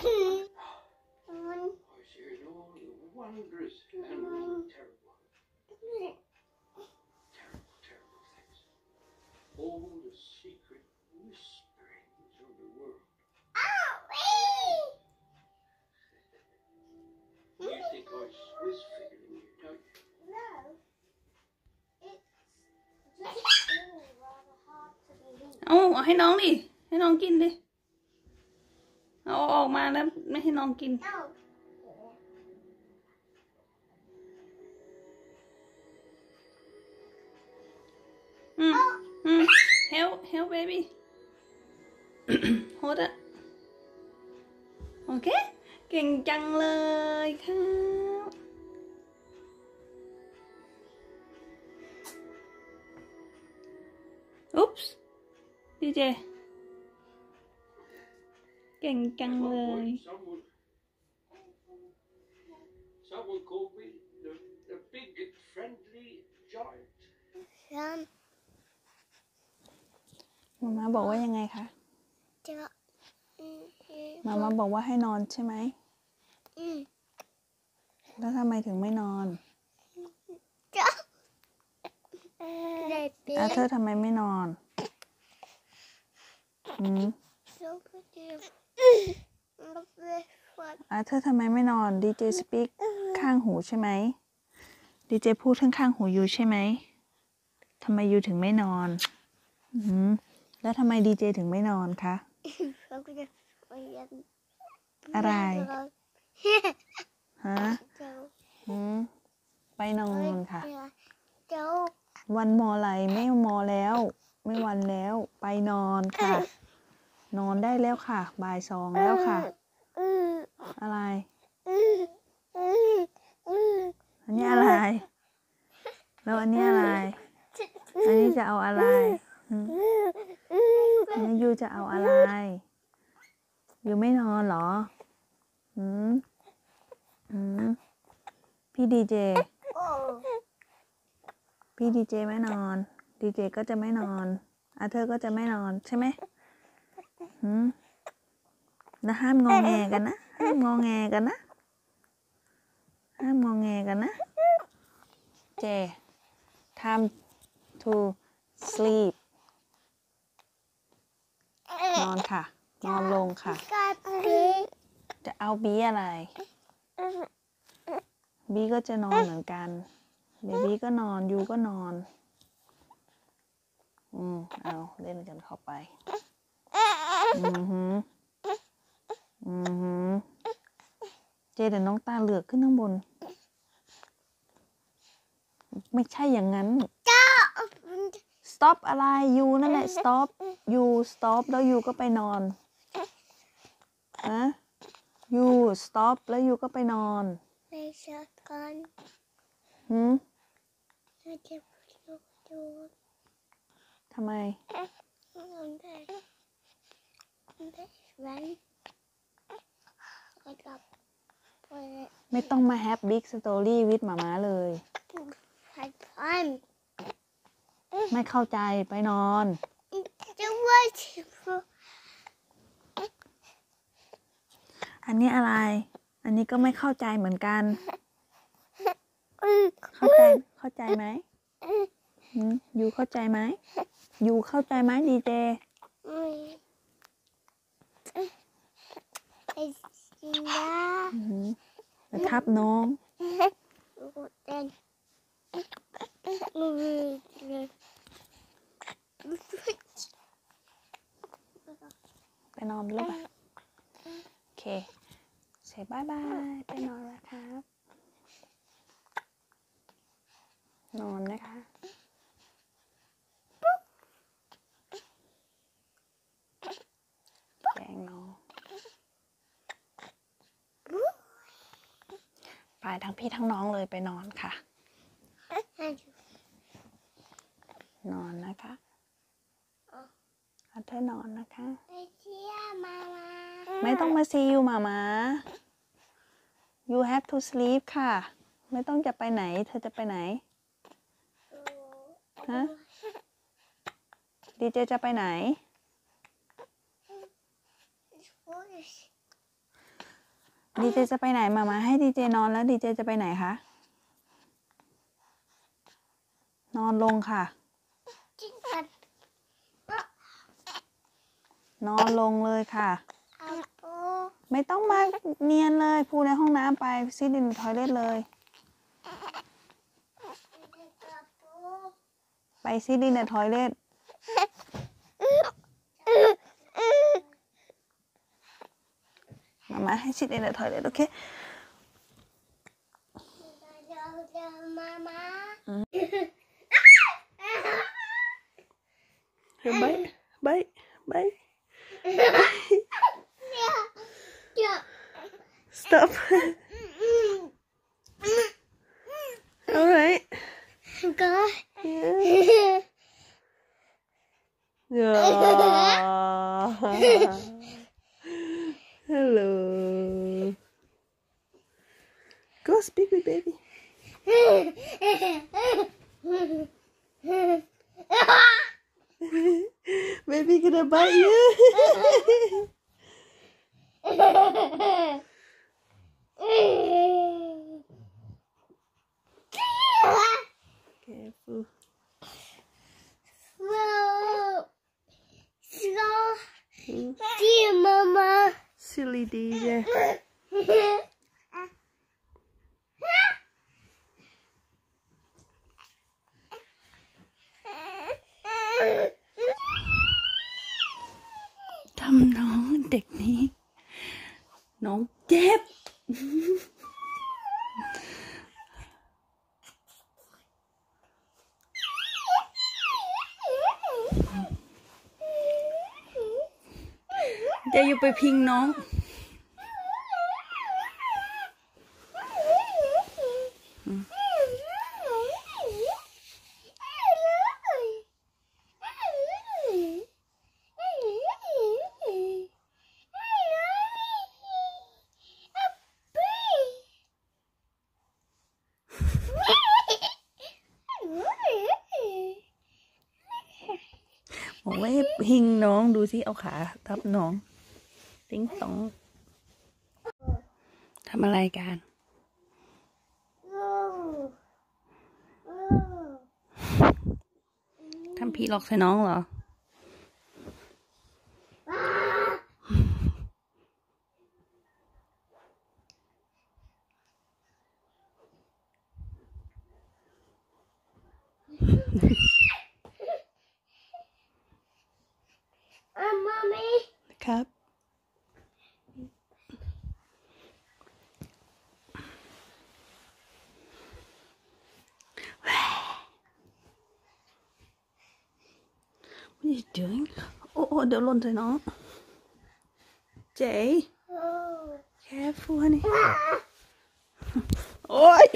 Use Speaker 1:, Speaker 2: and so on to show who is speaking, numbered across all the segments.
Speaker 1: Here's all the wondrous and terrible, terrible, terrible things. All the secret whisperings of the world. You think I Swiss figured in here, don't you?
Speaker 2: No. It's just really rather hard to believe.
Speaker 3: เอาให้น้องดิให้น้องกินดิเอาออกมาแล้วไม่ให้น้องกิน
Speaker 2: No.
Speaker 3: help baby hold it โอเคเก่งจังเลยครับอุ๊ปส์ดีเจเก่งจังเลย
Speaker 1: Someone called me the big friendly giant.
Speaker 3: มาบอกว่ายังไงคะมาบอกว่าให้นอนใช่ไหมแล้วทำไมถึงไม่นอนเธอทำไมไม่นอนเธอทำไมไม่นอนดีเจสปีกข้างหูใช่ไหมดีเจพูดข้างหูอยู่ใช่ไหมทำไมอยู่ถึงไม่นอนแล้วทำไมดีเจถึงไม่นอนคะอะไรฮะไปนอนค่ะวันมออะไรไม่มอแล้วไม่วันแล้วไปนอนค่ะนอนได้แล้วค่ะบ่ายสองแล้วค่ะอะไรอันนี้อะไรแล้วอันนี้อะไรอันนี้จะเอาอะไรอันนี้ยูจะเอาอะไรยูไม่นอนเหรอพี่ดีเจไม่นอนดีเจก็จะไม่นอนเธอก็จะไม่นอนใช่ไหมแล้วห้ามงอแงกันนะห้ามงอแงกันนะห้ามงอแงกันนะเจ time to sleep นอนค่ะนอนลงค่ะจะเอาบีอะไรบีก็จะนอนเหมือนกันเบบี้ก็นอนยูก็นอนเอาเล่นกันเข้าไปเจเดี๋ยวน้องตาเหลือกขึ้นข้างบนไม่ใช่อย่างนั้น stop อะไรยูนั่นแหละ stop ยู stop แล้วยูก็ไปนอนยู stop แล้วยูก็ไปนอน
Speaker 2: ไม่ชอบกัน
Speaker 3: ทำไมไม่ต้องมาแฮปบิ๊กสตอรี่วิดหมาเลยไม่เข้าใจไปนอนอันนี้อะไรอันนี้ก็ไม่เข้าใจเหมือนกันเข้าใจไหมยูเข้าใจไหมยูเข้าใจไหมดีเจทับน้องไปนอนแล้วป่ะโอเคเสร็จบายบายไปนอนแล้วครับนอนนะคะแกงน้องไปทั้งพี่ทั้งน้องเลยไปนอนค่ะนอนนะคะเธอนอนนะคะไม่ต้องมาsee you มา you have to sleep ค่ะไม่ต้องจะไปไหนเธอจะไปไหนฮะดีเจจะไปไหนดีเจจะไปไหนมาให้ดีเจนอนแล้วดีเจจะไปไหนคะนอนลงค่ะนอนลงเลยค่ะไม่ต้องมาเนียนเลยพูในห้องน้ำไปซิดอินทอยเลทเลยไปซิดอินทอยเลทมาให้ซิดอินทอยเลทโอเคบายStop. All right.
Speaker 2: Go.
Speaker 3: Yeah. Hello. Go speak with baby. Baby gonna bite you. Careful.
Speaker 2: Slow. Dear Mama.
Speaker 3: Silly DJ.ทำน้องเด็กนี้น้องเจ็บจะอยู่ไปพิงน้องบอกว่าให้พิงน้องดูสิเอาขาทับน้องติ๊งตองทำอะไรกันทำผีหลอกใส่น้องเหรอ
Speaker 2: Mommy.
Speaker 3: ครับ What are you doing? โอ้เดี๋ยวหล่นใส่น้องเจ๊ careful honey โอ้ย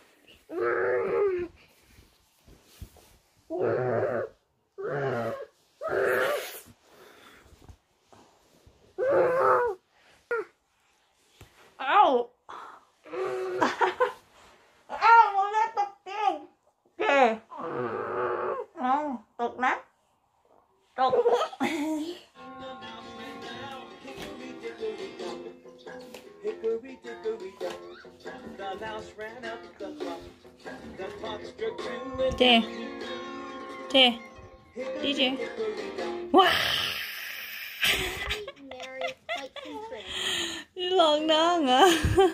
Speaker 3: ตกนะ ตก
Speaker 1: Hickory dickory dock, the mouse ran up the clock. The clock struck 2 and
Speaker 3: เจ ดีเจ ว้า
Speaker 2: Mary fights and trains.
Speaker 3: หลอกน้องเหรอ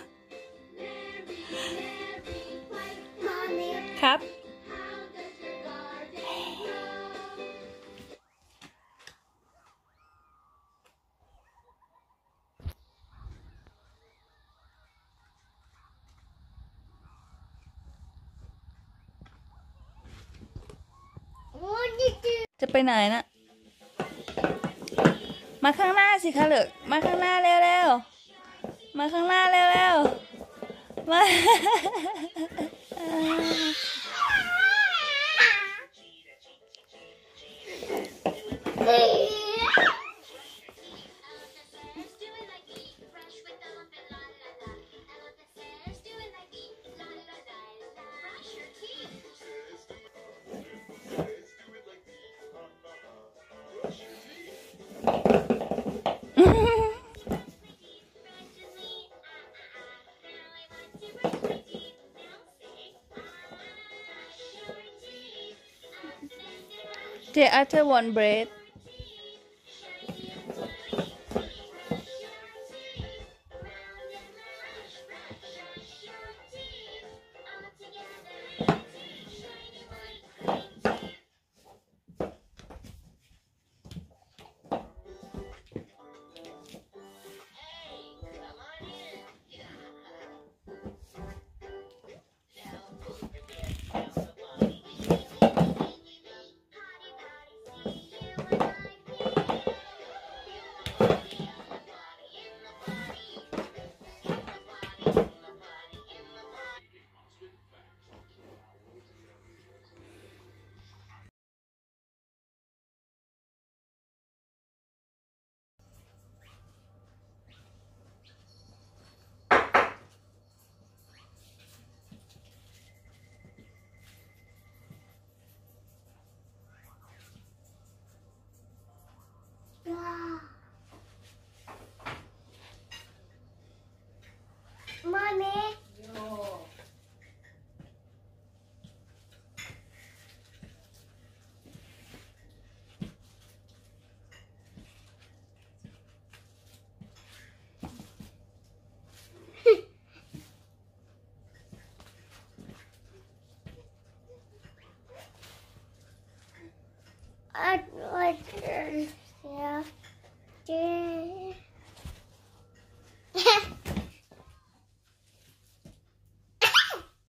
Speaker 2: Mommy.
Speaker 3: ครับ
Speaker 2: What did you do?
Speaker 3: จะไปไหนนะมาข้างหน้าสิคะลูกมาข้างหน้าเร็วๆมาข้างหน้าเร็วๆมา
Speaker 2: Mommy.
Speaker 3: J Arthur want bread
Speaker 2: Wow. Mommy. I like yeah.